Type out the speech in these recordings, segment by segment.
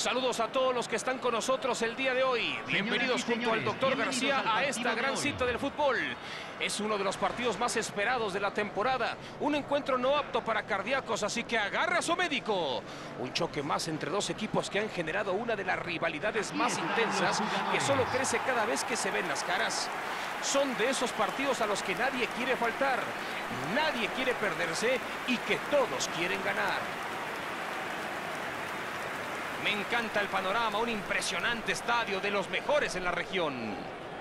Saludos a todos los que están con nosotros el día de hoy. Bienvenidos junto al doctor García a esta gran cita del fútbol. Es uno de los partidos más esperados de la temporada. Un encuentro no apto para cardíacos, así que agarra a su médico. Un choque más entre dos equipos que han generado una de las rivalidades más intensas que solo crece cada vez que se ven las caras. Son de esos partidos a los que nadie quiere faltar, nadie quiere perderse y que todos quieren ganar. Me encanta el panorama, un impresionante estadio de los mejores en la región.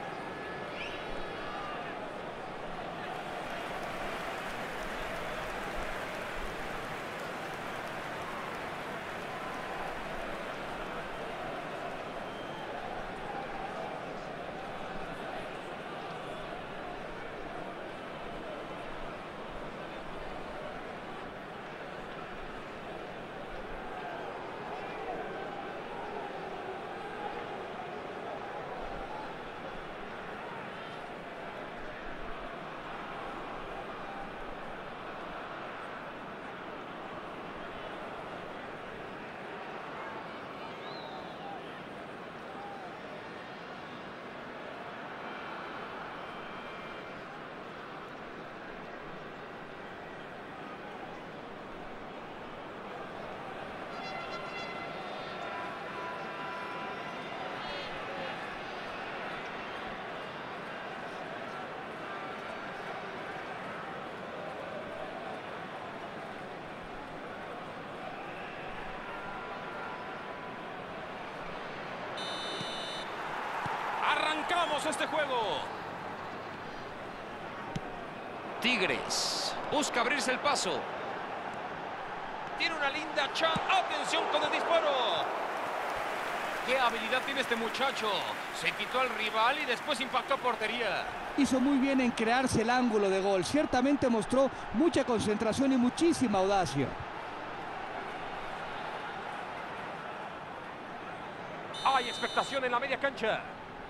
Arrancamos este juego. Tigres busca abrirse el paso. Tiene una linda chance. ¡Atención con el disparo! ¡Qué habilidad tiene este muchacho! Se quitó al rival y después impactó a portería. Hizo muy bien en crearse el ángulo de gol. Ciertamente mostró mucha concentración y muchísima audacia. Hay expectación en la media cancha.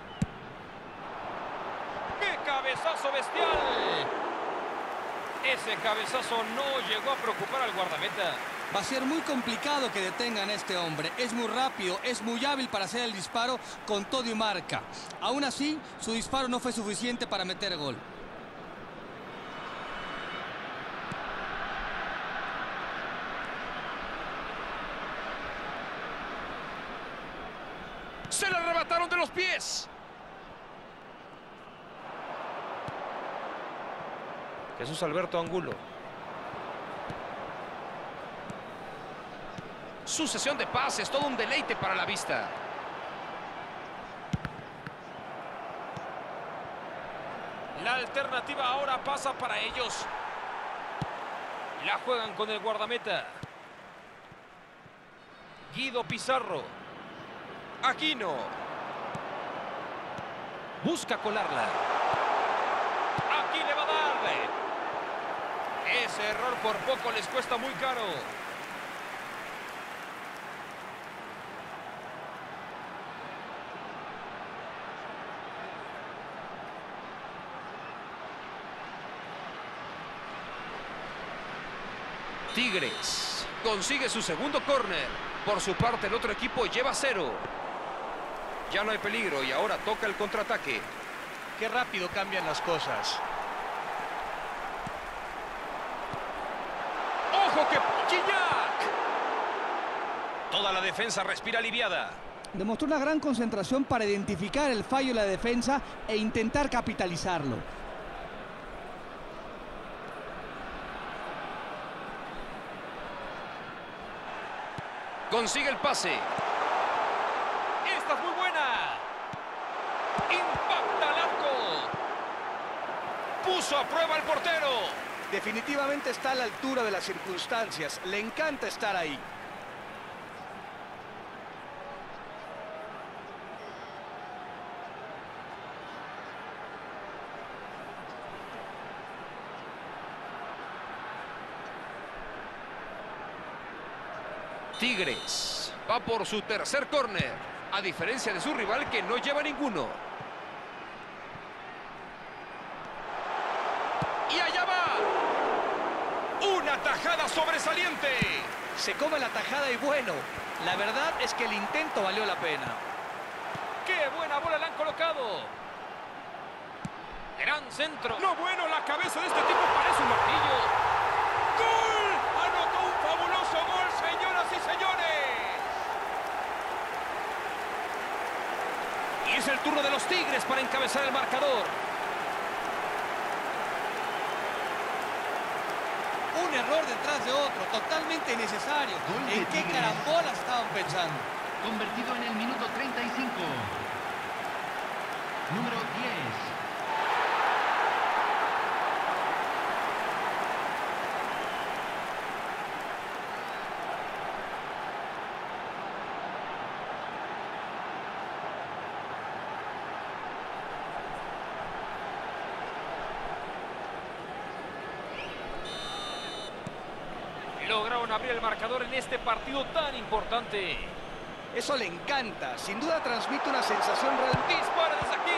¡Qué cabezazo bestial! Ese cabezazo no llegó a preocupar al guardameta. Va a ser muy complicado que detengan a este hombre. Es muy rápido, es muy hábil para hacer el disparo con todo y marca. Aún así, su disparo no fue suficiente para meter gol. ¡Se le arrebataron de los pies! Jesús Alberto Angulo. Sucesión de pases, todo un deleite para la vista. La alternativa ahora pasa para ellos. La juegan con el guardameta. Guido Pizarro. Aquino. Busca colarla. Aquí le va a darle. Ese error por poco les cuesta muy caro. Tigres consigue su segundo córner. Por su parte, el otro equipo lleva 0. Ya no hay peligro y ahora toca el contraataque. Qué rápido cambian las cosas. ¡Ojo que Gignac! Toda la defensa respira aliviada. Demostró una gran concentración para identificar el fallo de la defensa e intentar capitalizarlo. Consigue el pase. ¡Esta es muy buena! ¡Impacta al arco! ¡Puso a prueba al portero! Definitivamente está a la altura de las circunstancias. Le encanta estar ahí. Tigres va por su tercer córner, a diferencia de su rival que no lleva ninguno. Y allá va. Una tajada sobresaliente. Se come la tajada y bueno, la verdad es que el intento valió la pena. ¡Qué buena bola le han colocado! Gran centro. No, bueno, la cabeza de este tipo parece un martillo. ¡Gol! Anotó un fabuloso gol, señoras y señores. Y es el turno de los Tigres para encabezar el marcador. Un error detrás de otro, totalmente innecesario. ¿En qué carambola estaban pensando? Convertido en el minuto 35. Número 10. Lograron abrir el marcador en este partido tan importante. Eso le encanta. Sin duda transmite una sensación real. ¡Dispara desde aquí!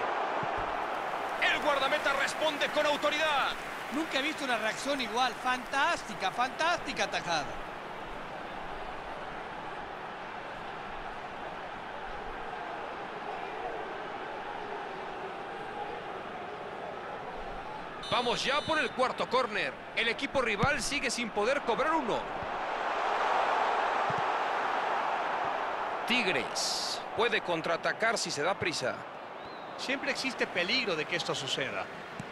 El guardameta responde con autoridad. Nunca he visto una reacción igual. Fantástica, fantástica atajada. Vamos ya por el cuarto córner. El equipo rival sigue sin poder cobrar uno. Tigres puede contraatacar si se da prisa. Siempre existe peligro de que esto suceda.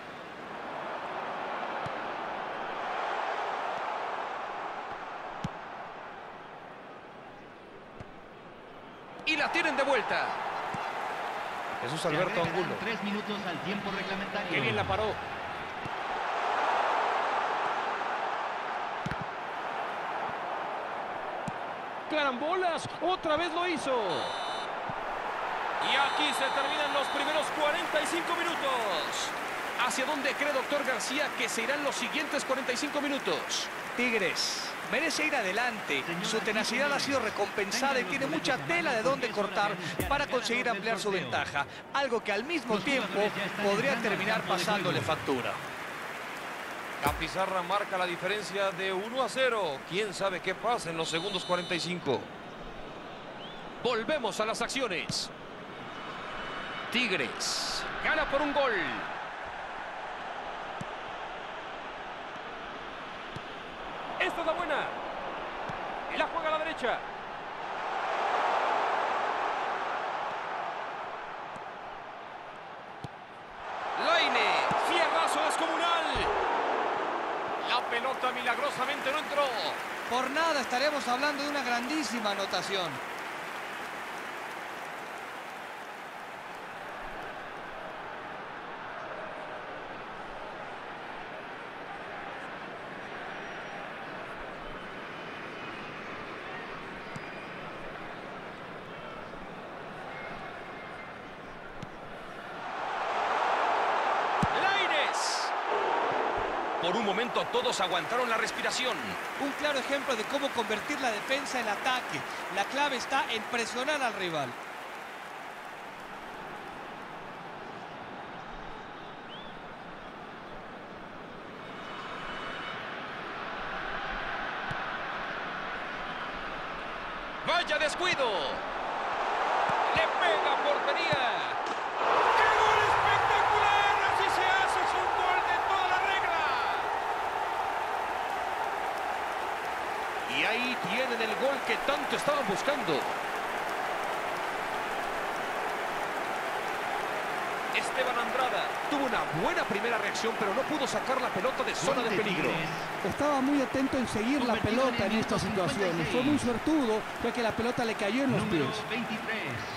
Y la tienen de vuelta. Jesús Alberto Angulo. 3 minutos al tiempo reglamentario. Qué bien la paró. Carambolas, otra vez lo hizo. Y aquí se terminan los primeros 45 minutos. ¿Hacia dónde cree doctor García que se irán los siguientes 45 minutos? Tigres merece ir adelante. Su tenacidad ha sido recompensada y tiene mucha tela de dónde cortar para conseguir ampliar su ventaja. Algo que al mismo tiempo podría terminar pasándole factura. La pizarra marca la diferencia de 1-0. ¿Quién sabe qué pasa en los segundos 45? Volvemos a las acciones. Tigres gana por un gol. Esta es la buena. La juega a la derecha. Laine. Fierrazo descomunal. La pelota milagrosamente no entró. Por nada estaremos hablando de una grandísima anotación. Por un momento todos aguantaron la respiración. Un claro ejemplo de cómo convertir la defensa en ataque. La clave está en presionar al rival. ¡Vaya descuido! ¡Le pega a portería! ¡Qué gol espectacular! ¡Así se hace! ¡Es un gol de toda la regla! Y ahí tienen el gol que tanto estaban buscando. Esteban Andrada tuvo una buena primera reacción, pero no pudo sacar la pelota de zona de peligro. Estaba muy atento en seguir la pelota en estas situaciones. Fue muy suertudo, ya que la pelota le cayó en los pies. Número 23.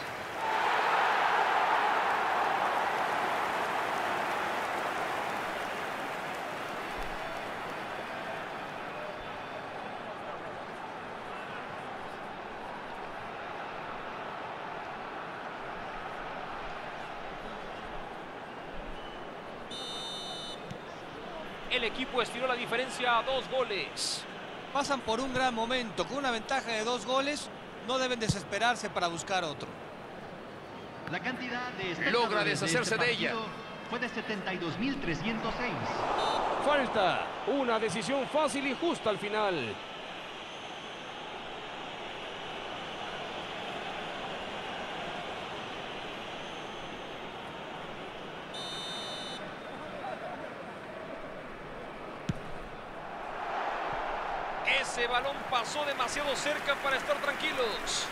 El equipo estiró la diferencia a 2 goles. Pasan por un gran momento. Con una ventaja de 2 goles, no deben desesperarse para buscar otro. La cantidad de Logra deshacerse de ella. Fue de 72.306. Falta. Una decisión fácil y justa al final. balón pasó demasiado cerca para estar tranquilos.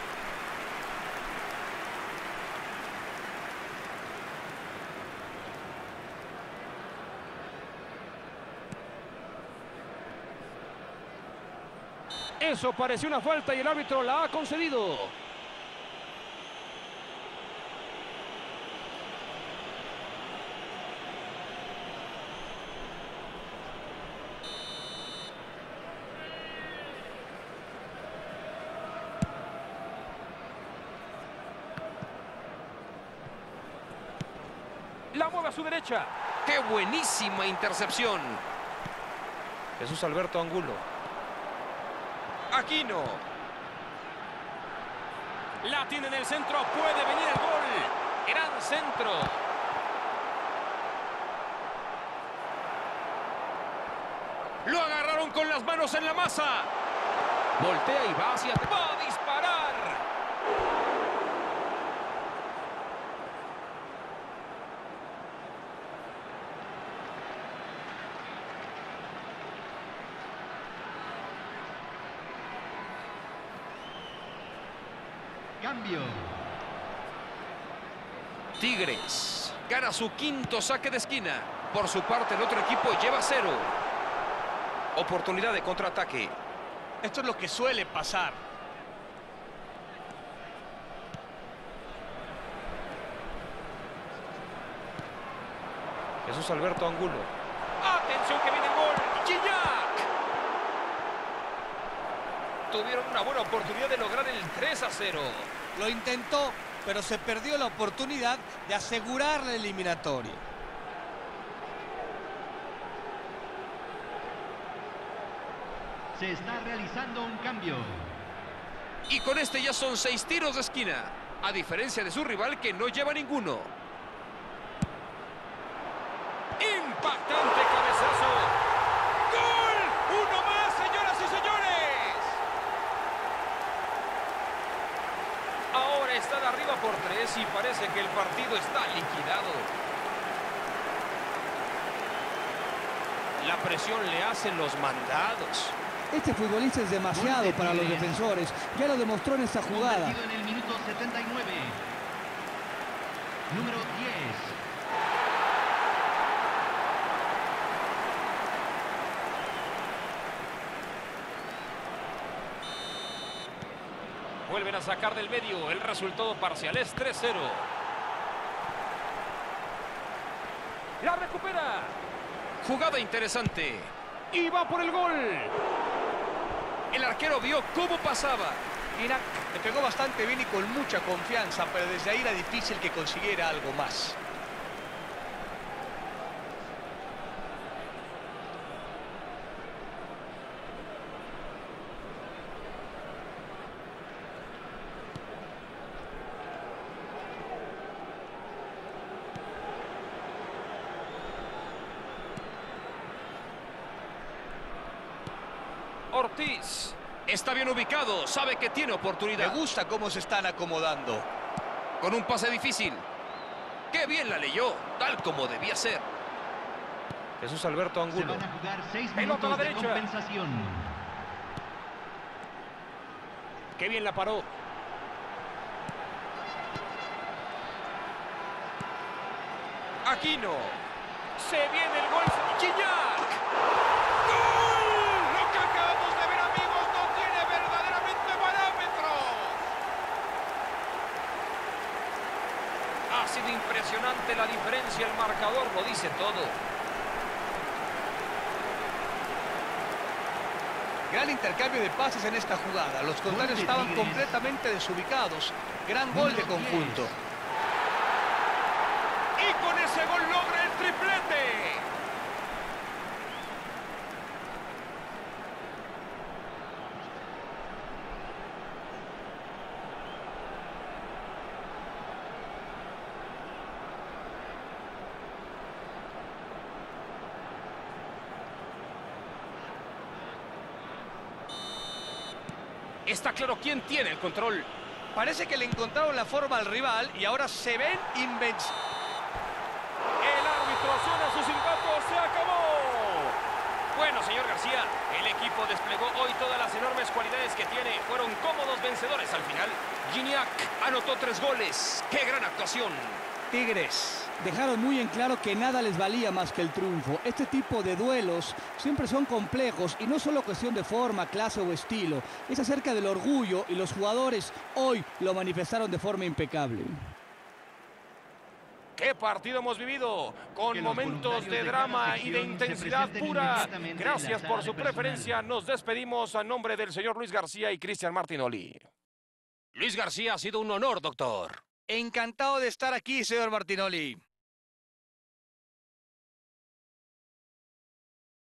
Eso pareció una falta y el árbitro la ha concedido. La mueve a su derecha. ¡Qué buenísima intercepción! Jesús Alberto Angulo. Aquino. La tiene en el centro. Puede venir el gol. Gran centro. Lo agarraron con las manos en la masa. Voltea y va hacia... ¡Va a disparar! Cambio. Tigres gana su quinto saque de esquina. Por su parte, el otro equipo lleva 0. Oportunidad de contraataque. Esto es lo que suele pasar. Jesús Alberto Angulo. ¡Atención que viene el gol! ¡Gignac! Tuvieron una buena oportunidad de lograr el 3-0. Lo intentó, pero se perdió la oportunidad de asegurar la eliminatoria. Se está realizando un cambio. Y con este ya son 6 tiros de esquina. A diferencia de su rival que no lleva ninguno. ¡Impactante cabezazo! ¡Gol! ¡Uno más, señoras y señores! Ahora están arriba por 3 y parece que el partido está liquidado. La presión le hace los mandados. Este futbolista es demasiado para los defensores. Ya lo demostró en esta jugada. Convertido en el minuto 79. Número 10. Vuelven a sacar del medio. El resultado parcial es 3-0. La recupera. Jugada interesante. Y va por el gol. El arquero vio cómo pasaba. Mira, le pegó bastante bien y con mucha confianza, pero desde ahí era difícil que consiguiera algo más. Ortiz está bien ubicado, sabe que tiene oportunidad. Me gusta cómo se están acomodando. Con un pase difícil. ¡Qué bien la leyó! Tal como debía ser. Jesús Alberto Se Angulo. van a jugar 6 Pelota a la minutos de derecha. compensación. ¡Qué bien la paró! Aquino. Se viene el gol. ¡Gignac! ¡Gol! Lo que acabamos de ver, amigos, no tiene verdaderamente parámetros. Ha sido impresionante la diferencia. El marcador lo dice todo. Gran intercambio de pases en esta jugada. Los contrarios estaban completamente desubicados. Gran gol de conjunto. Y con ese gol logra el triplete. Está claro quién tiene el control. Parece que le encontraron la forma al rival y ahora se ven invencibles. El árbitro suena su silbato. ¡Se acabó! Bueno, señor. Señor García, el equipo desplegó hoy todas las enormes cualidades que tiene. Fueron cómodos vencedores al final. Gignac anotó 3 goles. ¡Qué gran actuación! Tigres. Dejaron muy en claro que nada les valía más que el triunfo. Este tipo de duelos siempre son complejos y no solo cuestión de forma, clase o estilo. Es acerca del orgullo y los jugadores hoy lo manifestaron de forma impecable. ¡Qué partido hemos vivido! Con momentos de drama y de intensidad pura. Gracias por su preferencia. Nos despedimos a nombre del señor Luis García y Cristian Martinoli. Luis García, ha sido un honor, doctor. Encantado de estar aquí, señor Martinoli.